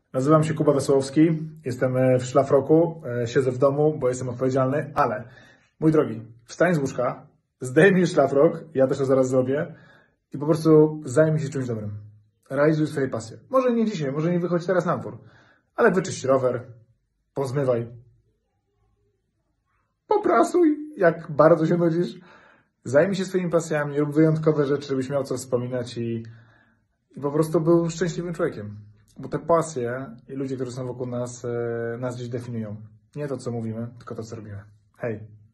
Nazywam się Kuba Wesołowski, jestem w szlafroku, siedzę w domu, bo jestem odpowiedzialny, ale mój drogi, wstań z łóżka, zdejmij szlafrok, ja też to zaraz zrobię i po prostu zajmij się czymś dobrym. Realizuj swoje pasje. Może nie dzisiaj, może nie wychodź teraz na dwór, ale wyczyść rower, pozmywaj, poprasuj, jak bardzo się nudzisz. Zajmij się swoimi pasjami, rób wyjątkowe rzeczy, żebyś miał co wspominać i po prostu był szczęśliwym człowiekiem. Bo te pasje i ludzie, którzy są wokół nas, nas gdzieś definiują. Nie to, co mówimy, tylko to, co robimy. Hej!